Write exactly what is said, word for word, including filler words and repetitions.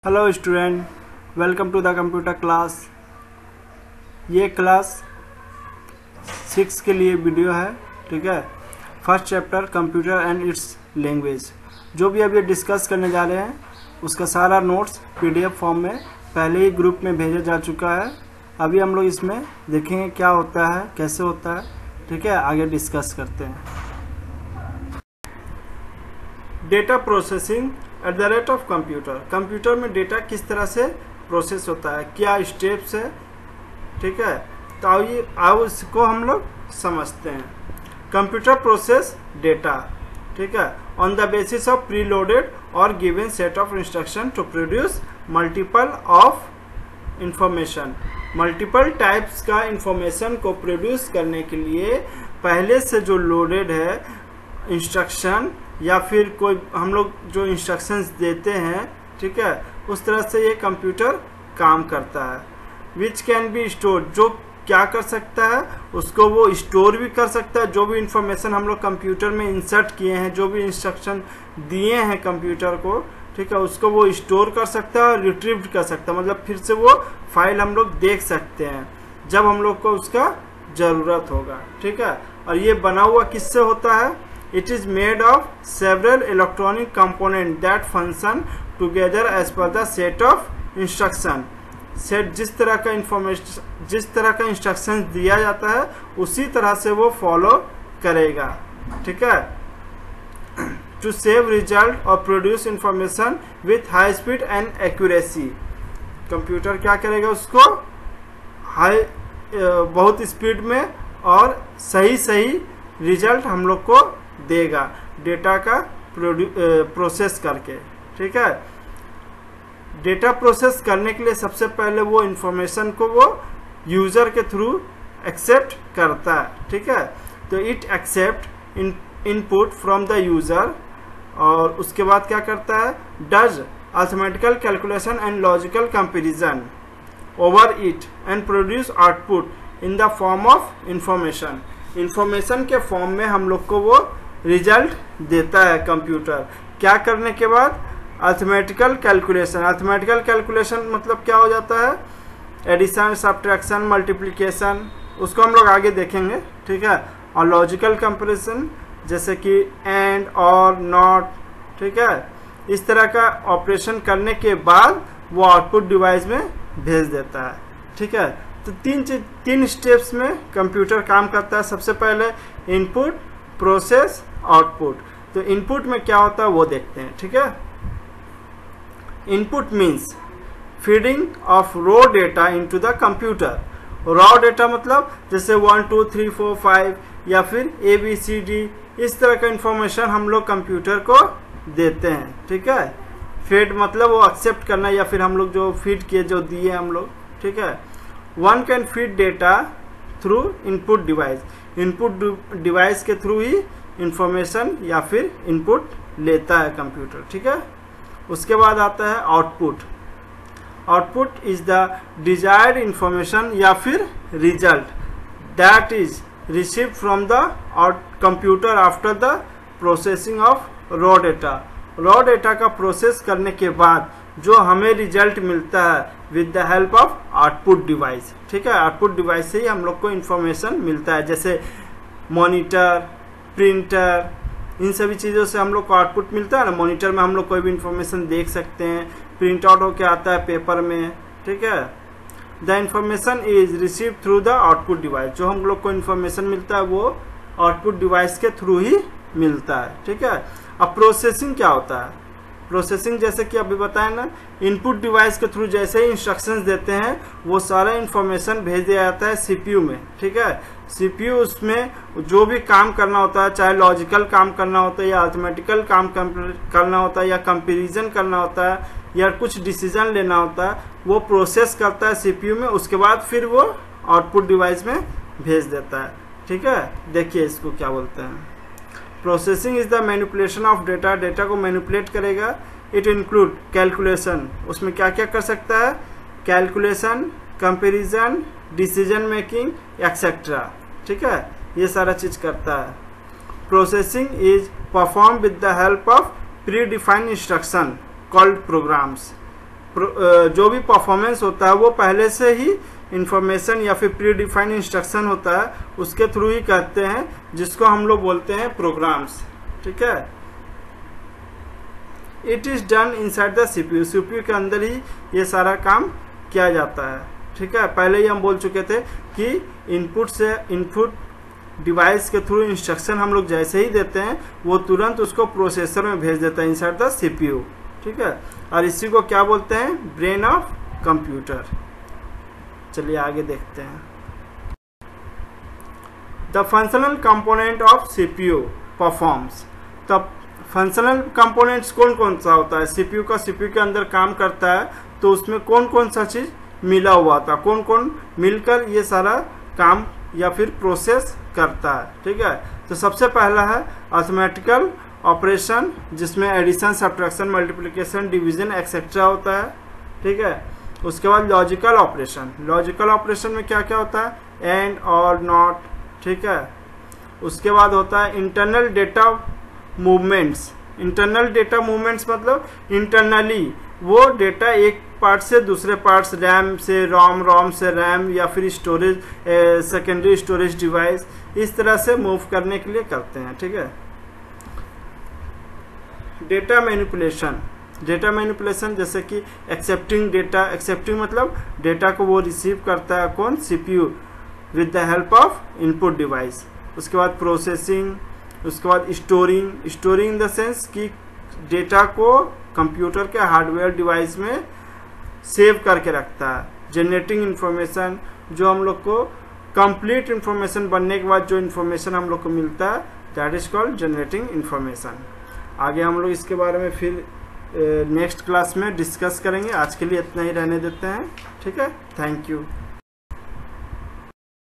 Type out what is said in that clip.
Hello student, welcome to the computer class. ये class six के लिए वीडियो है, ठीक है। First chapter computer and it's language. जो भी अब ये डिस्कस करने जा रहे हैं उसका सारा नोट्स पीडीएफ फॉर्म में पहले ही ग्रुप में भेजा जा चुका है। अभी हम लोग इसमें देखेंगे क्या होता है, कैसे होता है, ठीक है। आगे डिस्कस करते हैं। Data processing at the rate of computer. Computer में डेटा किस तरह से प्रोसेस होता है, क्या स्टेप्स है, ठीक है। तो आइए आओ इसको हम लोग समझते हैं। कंप्यूटर प्रोसेस डेटा, ठीक है, on the basis of preloaded और given set of instruction to produce multiple of information. Multiple types का इंफॉर्मेशन को प्रोड्यूस करने के लिए पहले से जो लोडेड है इंस्ट्रक्शन या फिर कोई हम लोग जो इंस्ट्रक्शंस देते हैं, ठीक है, उस तरह से ये कंप्यूटर काम करता है। विच कैन बी स्टोर, जो क्या कर सकता है उसको वो स्टोर भी कर सकता है। जो भी इंफॉर्मेशन हम लोग कंप्यूटर में इंसर्ट किए हैं, जो भी इंस्ट्रक्शन दिए हैं कंप्यूटर को, ठीक है, उसको वो स्टोर कर सकता है और रिट्रीव कर सकता है। मतलब फिर से वो फाइल हम लोग देख सकते हैं जब हम लोग को उसका ज़रूरत होगा, ठीक है। और ये बना हुआ किससे होता है? It is made of several electronic components that function together as per the set of instruction. Set जिस तरह का इंफॉर्मेशन जिस तरह का इंस्ट्रक्शन दिया जाता है उसी तरह से वो फॉलो करेगा, ठीक है। टू सेव रिजल्ट और produce information with high speed and accuracy. Computer क्या करेगा, उसको हाई बहुत स्पीड में और सही सही रिजल्ट हम लोग को देगा डेटा का प्रोसेस करके, ठीक है। डेटा प्रोसेस करने के लिए सबसे पहले वो इंफॉर्मेशन को वो यूजर के थ्रू एक्सेप्ट करता है, ठीक है। तो it accept input from the user और उसके बाद क्या करता है, does arithmetical calculation and logical comparison over it and produce output in the form of information. Information के फॉर्म में हम लोग को वो रिजल्ट देता है कंप्यूटर। क्या करने के बाद? Arithmetical calculation. अर्थमेटिकल कैलकुलेशन मतलब क्या हो जाता है? एडिशन, सब्ट्रैक्शन, मल्टीप्लिकेशन, उसको हम लोग आगे देखेंगे, ठीक है। और लॉजिकल कंपैरिजन जैसे कि एंड और नॉट, ठीक है, इस तरह का ऑपरेशन करने के बाद वो आउटपुट डिवाइस में भेज देता है, ठीक है। तो तीन चीज तीन स्टेप्स में कंप्यूटर काम करता है। सबसे पहले इनपुट, प्रोसेस, आउटपुट। तो इनपुट में क्या होता है वो देखते हैं, ठीक है। Input means feeding of raw data into the computer. Raw data मतलब जैसे one two three four five या फिर ए बी सी डी, इस तरह का इंफॉर्मेशन हम लोग कंप्यूटर को देते हैं, ठीक है। फीड मतलब वो एक्सेप्ट करना या फिर हम लोग जो फीड किए, जो दिए हम लोग, ठीक है। One can feed data through input device. Input device के थ्रू ही इंफॉर्मेशन या फिर इनपुट लेता है कंप्यूटर, ठीक है। उसके बाद आता है output. Output is the desired information या फिर result that is received from the computer after the processing of raw data. Raw data का प्रोसेस करने के बाद जो हमें रिजल्ट मिलता है with the help of output device, ठीक है। आउटपुट डिवाइस से ही हम लोग को इंफॉर्मेशन मिलता है, जैसे मॉनिटर, प्रिंटर, इन सभी चीज़ों से हम लोग को आउटपुट मिलता है ना। मॉनिटर में हम लोग कोई भी इंफॉर्मेशन देख सकते हैं, प्रिंट आउट होकर आता है पेपर में, ठीक है। The information is receive through the output device. जो हम लोग को इंफॉर्मेशन मिलता है वो आउटपुट डिवाइस के थ्रू ही मिलता है, ठीक है। अब प्रोसेसिंग क्या होता है? प्रोसेसिंग जैसे कि अभी बताया ना, इनपुट डिवाइस के थ्रू जैसे ही इंस्ट्रक्शंस देते हैं वो सारा इंफॉर्मेशन भेज दिया जाता है सीपीयू में, ठीक है। सीपीयू उसमें जो भी काम करना होता है, चाहे लॉजिकल काम करना होता है या अर्थमेटिकल काम करना होता है या कंपैरिजन करना होता है या कुछ डिसीजन लेना होता है, वो प्रोसेस करता है सीपीयू में। उसके बाद फिर वो आउटपुट डिवाइस में भेज देता है, ठीक है। देखिए इसको क्या बोलते हैं। Processing is the manipulation of data. Data को मैनिपुलेट करेगा। इट इंक्लूड कैलकुलेशन, उसमें क्या क्या कर सकता है? Calculation, comparison, decision making etcetera, ठीक है, ये सारा चीज करता है। Processing is perform with the help of predefined instruction called programs. जो भी परफॉर्मेंस होता है वो पहले से ही इंफॉर्मेशन या फिर प्री डिफाइंड इंस्ट्रक्शन होता है उसके थ्रू ही करते हैं, जिसको हम लोग बोलते हैं प्रोग्राम्स। ठीक है, it is done inside the CPU, CPU के अंदर ही ये सारा काम किया जाता है। ठीक है, पहले ही हम बोल चुके थे कि इनपुट से इनपुट डिवाइस के थ्रू इंस्ट्रक्शन हम लोग जैसे ही देते हैं वो तुरंत उसको प्रोसेसर में भेज देता है इनसाइड द सीपीयू। ठीक है, और इसी को क्या बोलते हैं, ब्रेन ऑफ कंप्यूटर। चलिए आगे देखते हैं। The functional component of CPU performs. तब फंक्शनल कंपोनेंट्स कौन कौन सा होता है, सीपीयू का सीपीयू के अंदर काम करता है तो उसमें कौन कौन सा चीज मिला हुआ था, कौन कौन मिलकर ये सारा काम या फिर प्रोसेस करता है। ठीक है, तो सबसे पहला है अर्थमेटिकल ऑपरेशन, जिसमें addition, subtraction, multiplication, division etcetera होता है। ठीक है, उसके बाद लॉजिकल ऑपरेशन। लॉजिकल ऑपरेशन में क्या क्या होता है, एंड और नॉट। ठीक है, उसके बाद होता है internal data movements. Internal data movements मतलब इंटरनली वो डेटा एक पार्ट से दूसरे पार्ट्स, रैम से रोम, रोम से रैम, या फिर स्टोरेज सेकेंडरी स्टोरेज डिवाइस, इस तरह से मूव करने के लिए करते हैं। ठीक है, डेटा मैनिपुलेशन। डेटा मैनिपुलेशन जैसे कि एक्सेप्टिंग डेटा, एक्सेप्टिंग मतलब डेटा को वो रिसीव करता है कौन, CPU, with the help of input device. उसके बाद प्रोसेसिंग, उसके बाद storing. Storing in the sense कि डेटा को कंप्यूटर के हार्डवेयर डिवाइस में सेव करके रखता है। जनरेटिंग इंफॉर्मेशन, जो हम लोग को कंप्लीट इंफॉर्मेशन बनने के बाद जो इंफॉर्मेशन हम लोग को मिलता है, that is called generating information. आगे हम लोग इसके बारे में फिर नेक्स्ट क्लास में डिस्कस करेंगे। आज के लिए इतना ही रहने देते हैं। ठीक है, थैंक यू।